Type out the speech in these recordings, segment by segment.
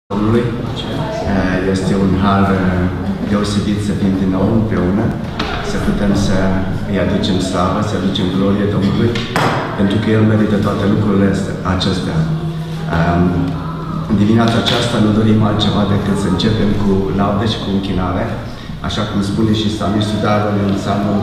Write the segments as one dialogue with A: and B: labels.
A: Domnului. Este un har deosebit să fim din nou împreună, să putem să îi aducem slavă, să aducem glorie Domnului, pentru că El merită toate lucrurile acestea. În dimineața aceasta nu dorim altceva decât să începem cu laude și cu închinare, așa cum spune și psalmistul David în psalmul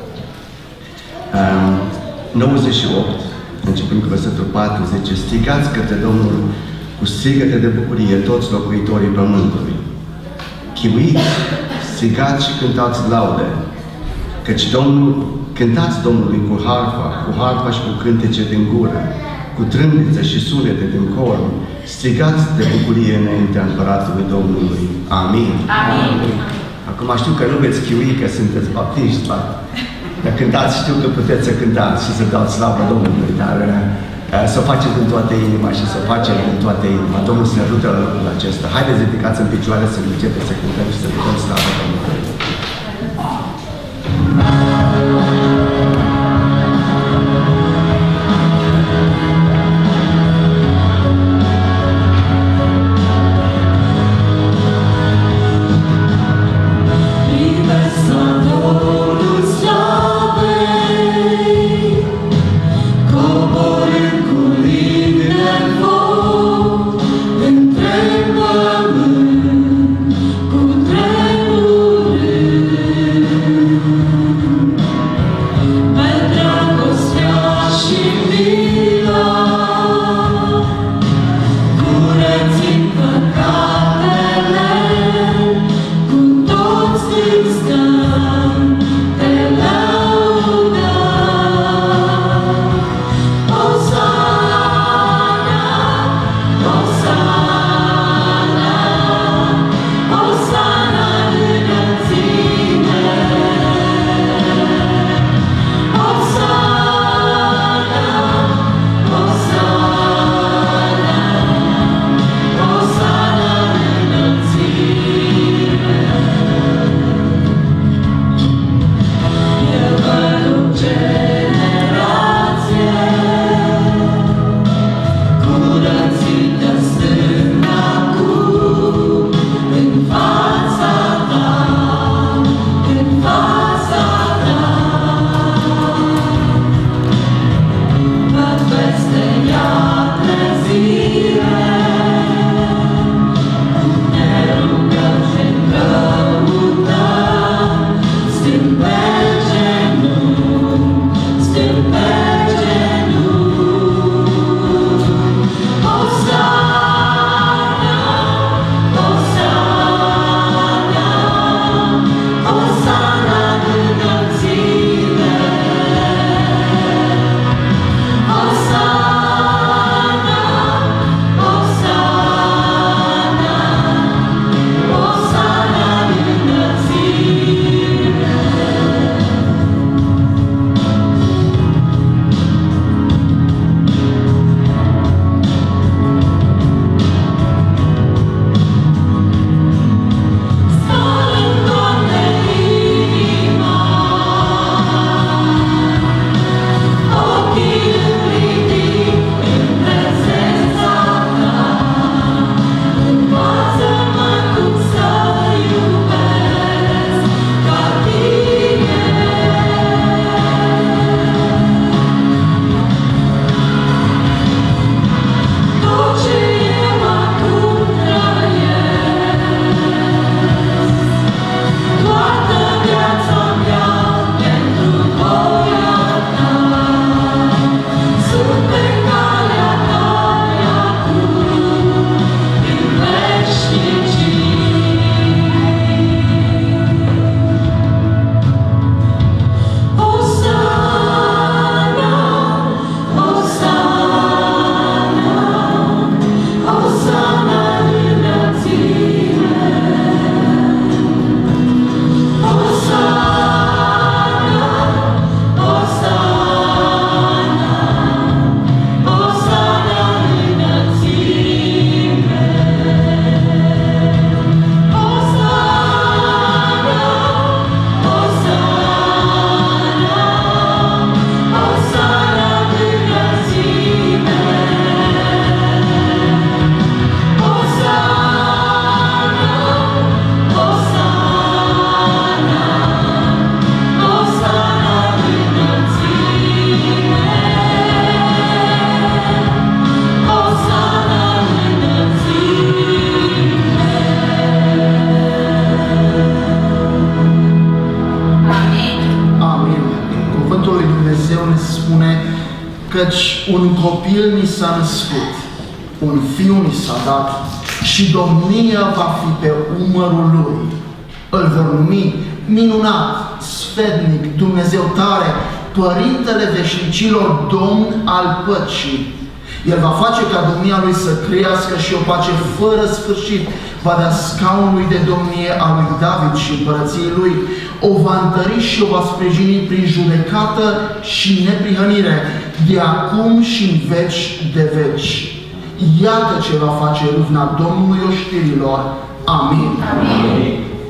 A: 98, începând cu versetul 4, zice: strigați către Domnul cu strigăte de bucurie toți locuitorii pământului. Chiuiți, strigați și cântați laude, căci cântați Domnului cu harfa și cu cântece din gură, cu trâmbiță și sunete din corn, strigați de bucurie înaintea Împăratului Domnului. Amin.
B: Amin.
A: Acum știu că nu veți chiui că sunteți baptiști, dar cântați, știu că puteți să cântați și să dați slavă Domnului, dar să o faceți din toată inima și să o facem din toată inima. Domnul să ne ajută la lucrul acesta. Haideți, ridicați în picioare să începeți să cântăm și să dăm slavă Domnului.
C: Cu
B: căci un copil ni s-a născut, un fiu ni s-a dat și domnia va fi pe umărul lui. Îl vor numi minunat, sfetnic, Dumnezeu tare, Părintele veșnicilor, Domn al păcii. El va face ca domnia lui să crească și o pace fără sfârșit. Va da scaunului de domnie a lui David și împărăției lui. O va întări și o va sprijini prin judecată și neprihănire, de acum și în veci de veci. Iată ce va face râvna Domnului oștirilor. Amin. Amin.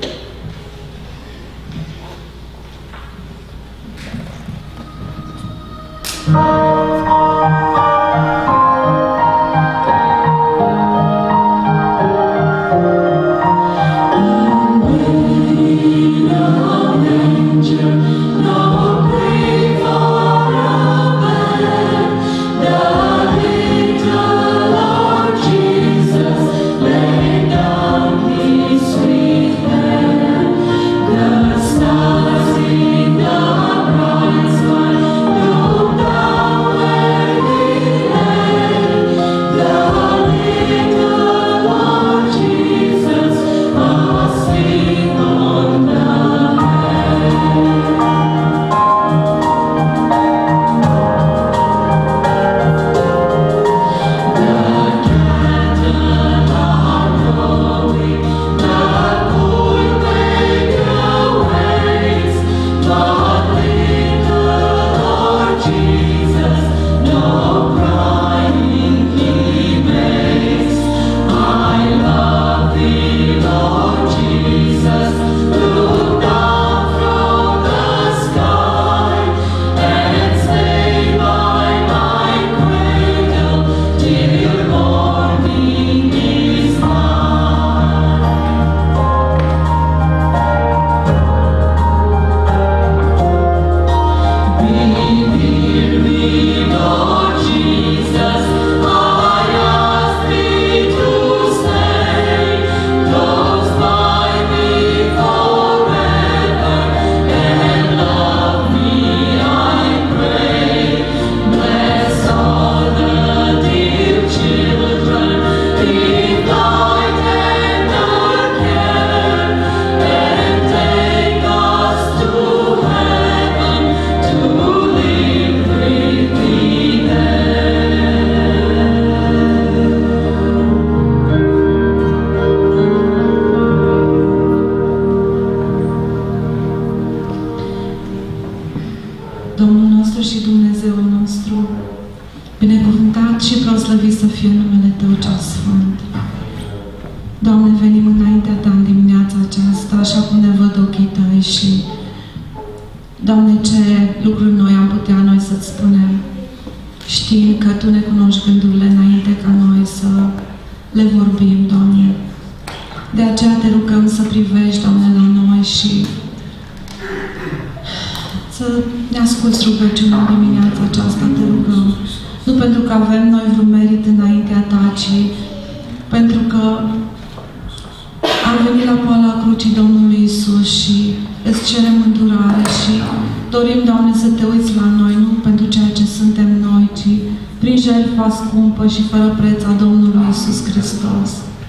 C: Scumpă și fără preț a Domnului Iisus Hristos.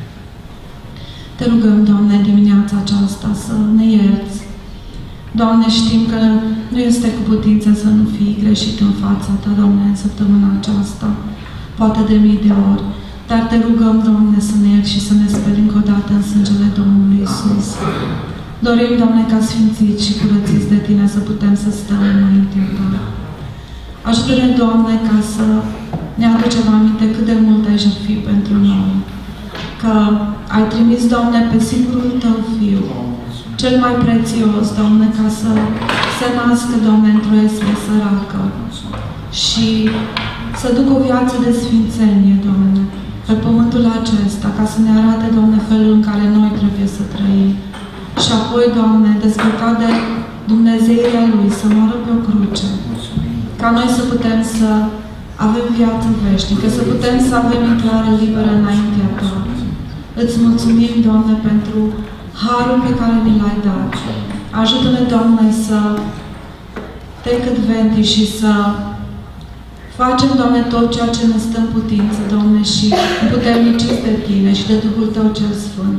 C: Te rugăm, Doamne, dimineața aceasta să ne ierți. Doamne, știm că nu este cu putință să nu fii greșit în fața Ta, Doamne, în săptămâna aceasta, poate de mii de ori, dar Te rugăm, Doamne, să ne ierți și să ne speli încă o dată în sângele Domnului Iisus. Dorim, Doamne, ca sfințiți și curățiți de Tine să putem să stăm înaintea Ta. Ajută-ne, Doamne, ca să ne aducem aminte cât de mult ai jertfit pentru noi. Că ai trimis, Doamne, pe singurul Tău Fiu, cel mai prețios, Doamne, ca să se nască, Doamne, într-o esme săracă și să ducă o viață de sfințenie, Doamne, pe pământul acesta, ca să ne arate, Doamne, felul în care noi trebuie să trăim. Și apoi, Doamne, dezbrăcat de Dumnezeirea Lui, să moară pe o cruce, ca noi să putem să avem viață veșnică, să putem să avem intrare liberă înaintea Ta. Îți mulțumim, Doamne, pentru harul pe care ni l-ai dat. Ajută-ne, Doamne, să te câtventi și să Facem, Doamne, tot ceea ce ne stă în putință, Doamne, și împuterniciți de Tine și de Duhul Tău cel Sfânt.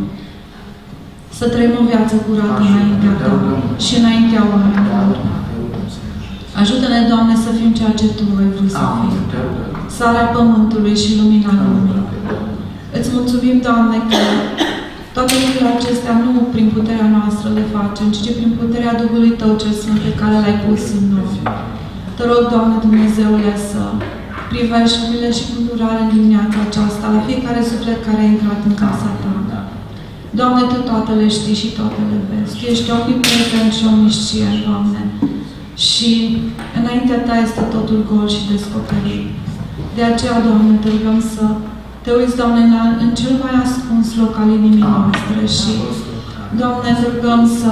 C: Să trăim o viață curată înaintea Ta și înaintea oamenilor. Ajută-ne, Doamne, să fim ceea ce Tu ai vrut să fim. Sarea pământului și lumina lumii. Îți mulțumim, Doamne, că toate lucrurile acestea nu prin puterea noastră le facem, ci prin puterea Duhului Tău cel Sfânt pe care L-ai pus în noi. Te rog, Doamne Dumnezeule, să privești cu milă și cu îndurare în dimineața aceasta la fiecare suflet care a intrat în casa Ta. Doamne, Tu toate le știi și toate le vezi. Tu ești omniprezent și omniscient, Doamne. Și înaintea Ta este totul gol și descoperit. De aceea, Doamne, te rugăm să te uiți, Doamne, în cel mai ascuns loc al inimii noastre și, Doamne, te rugăm să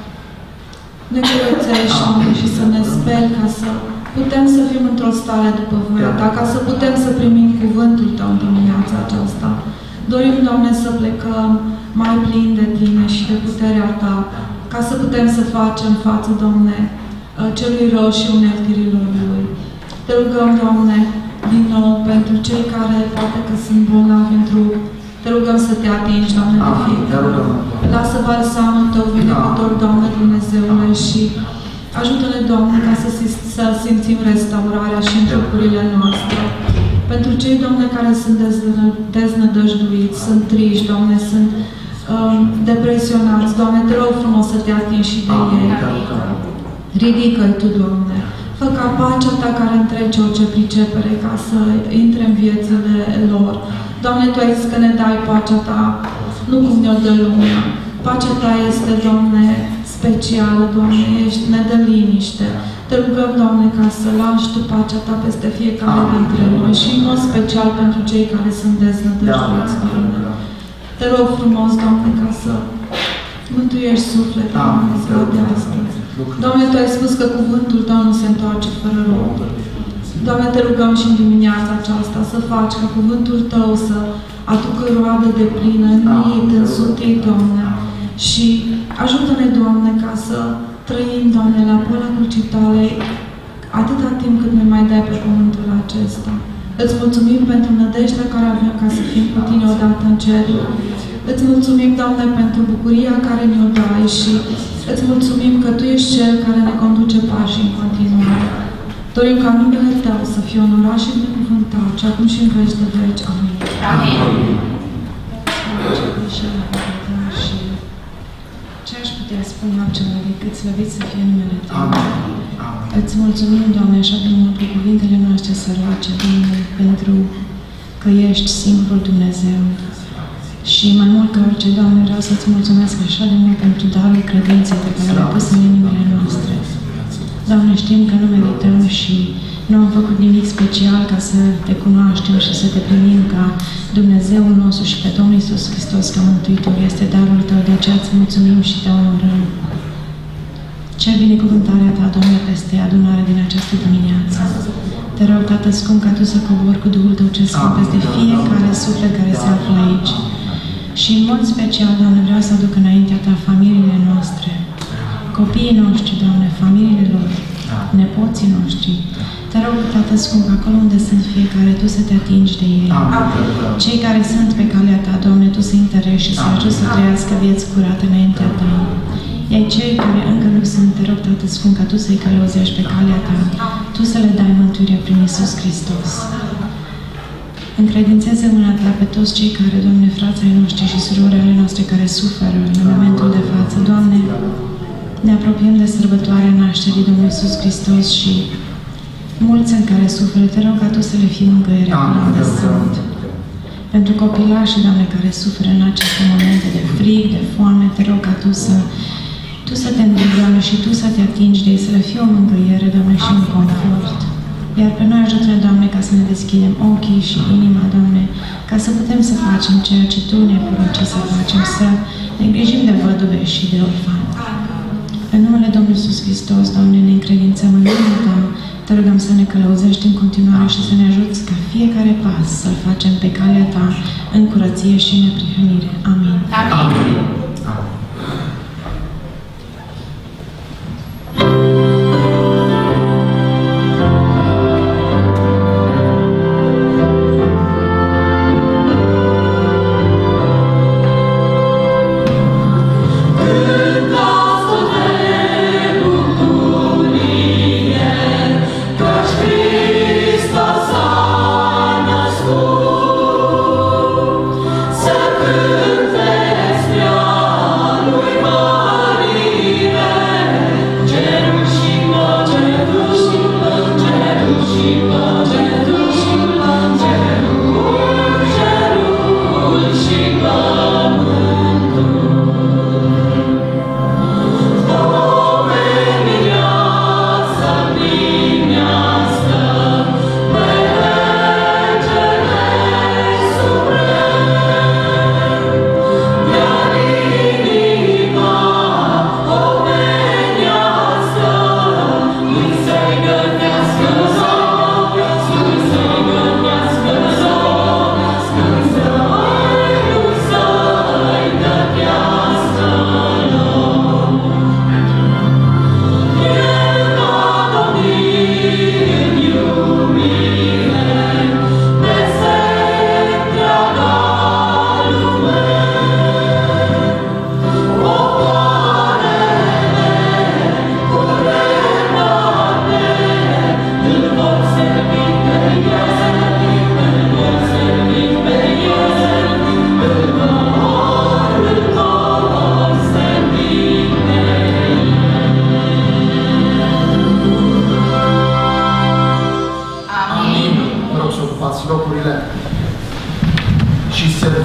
C: ne curățești, Doamne, și să ne speli ca să putem să fim într-o stare după voia Ta, ca să putem să primim cuvântul Tău în dimineața aceasta. Dorim, Doamne, să plecăm mai plini de Tine și de puterea Ta, ca să putem să facem față, Doamne, celui rău și uneltirilor Lui. Te rugăm, Doamne, din nou, pentru cei care poate că sunt bolnavi în trup, te rugăm să Te atingi, Doamne, de fiecare. Lasă balsamul Tău vindecător, Doamne Dumnezeule, și ajută-ne, Doamne, ca să simțim restaurarea și în trupurile noastre. Pentru cei, Doamne, care sunt deznădăjduiți, sunt triști, Doamne, sunt depresionați, Doamne, te rog frumos să Te atingi și de ei. Ridică-l Tu, Doamne. Fă ca pacea Ta care întrece orice pricepere, ca să intre în viețile lor. Doamne, Tu ai zis că ne dai pacea Ta, nu cum ne-o dă lumea. Pacea Ta este, Doamne, specială, Doamne, ne dă liniște. Te rugăm, Doamne, ca să lași Tu pacea Ta peste fiecare dintre noi și în mod special pentru cei care sunt deznădăjduiți, Doamne. Te rog frumos, Doamne, ca să mântuiești sufletul în ziua de astăzi. Doamne, Tu ai spus că cuvântul Tău nu se întoarce fără rod. Doamne, Te rugăm și în dimineața aceasta să faci ca cuvântul Tău să aducă roadă de plină, înmit, însutit, Doamne. Și ajută-ne, Doamne, ca să trăim, Doamne, la pola crucii Tale atâta timp cât ne mai dai pe pământul acesta. Îți mulțumim pentru nădejdea care avem ca să fim cu Tine odată în cer. Îți mulțumim, Doamne, pentru bucuria care ne-o dai și îți mulțumim că Tu ești Cel care ne conduce pașii în continuare. Dorim ca numele Tău să fie onorat și binecuvântat și acum și în veci de veci. Amin. Amin. Ce aș putea spune altceva decât slăvit să fie numele Tău? Îți mulțumim, Doamne, așa de mult cu cuvintele noastre sărace, Doamne, pentru că ești singurul Dumnezeu. Și mai mult ca orice, Doamne, vreau să-ți mulțumesc așa de mult pentru darul credinței pe care l-ai pus în inimile noastre. Doamne, știm că nu merităm și nu am făcut nimic special ca să Te cunoaștem și să Te primim ca Dumnezeul nostru și pe Domnul Iisus Hristos ca Mântuitor. Este darul Tău, de aceea îți mulțumim și Te onorăm. Cer binecuvântarea Ta, Doamne, peste adunare din această dimineață. Te rog, Tată scump, ca Tu să cobori cu Duhul Tău cel Sfânt peste fiecare suflet care se află aici. Și în mod special, Doamne, vreau să aduc înaintea Ta familiile noastre, copiii noștri, Doamne, familiile lor, nepoții noștri. Te rog, Tată scump, acolo unde sunt fiecare, Tu să Te atingi de ei. Cei care sunt pe calea Ta, Doamne, Tu să întărești și să ajuți să trăiască vieți curate înaintea Ta. Iar cei care încă nu sunt, Te rog, Tată scump, ca Tu să-i călăuzești pe calea Ta, Tu să le dai mântuirea prin Iisus Hristos. Încredințează mâna Ta pe toți cei care, Doamne, frații noștri și surorile noastre care suferă în momentul de față. Doamne, ne apropiem de sărbătoarea nașterii Domnului Iisus Hristos și mulți în care suferă, Te rog ca Tu să le fii mângâiere acolo unde sunt. Pentru copilașii, Doamne, care suferă în aceste momente de frig, de foame, Te rog ca Tu să Te îndrumi, Doamne, și Tu să Te atingi de ei, să le fie o mângâiere, Doamne, și un confort. Iar pe noi ajută-ne, Doamne, ca să ne deschidem ochii și inima, Doamne, ca să putem să facem ceea ce Tu ne-ai poruncit să facem, să ne îngrijim de văduve și de orfani. În numele Domnului Iisus Hristos, Doamne, ne încredințăm în numele Tău, Te rugăm să ne călăuzești în continuare și să ne ajuți ca fiecare pas să-l facem pe calea Ta, în curăție și în neprihănire. Amin. Amin.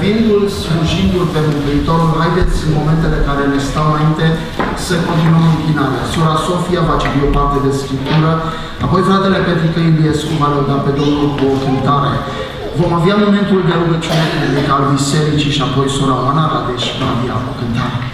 B: servindu-L, slujindu-L pe Mântuitorul, haideți în momentele care ne stau înainte să continuăm închinarea. Sora Sofia va citi o parte de Scriptură, apoi fratele Petrică Iliescu va lăuda pe Domnul cu o cântare. Vom avea momentul de rugăciune publică al bisericii și apoi sora Oana Radeș va avea o cântare.